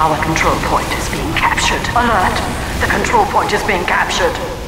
Our control point is being captured. Alert! The control point is being captured.